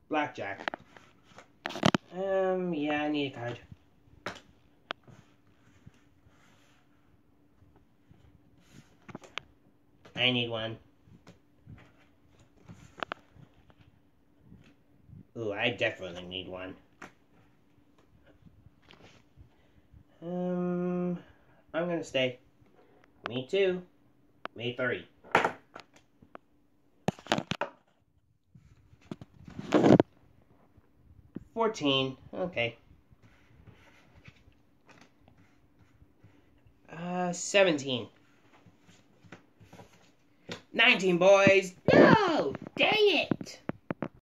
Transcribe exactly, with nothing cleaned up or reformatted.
Blackjack. Um, yeah, I need a card. I need one. Ooh, I definitely need one. Um, I'm gonna stay. Me too. Me three. Fourteen. Okay. Uh, seventeen. Nineteen, boys. No! Dang it!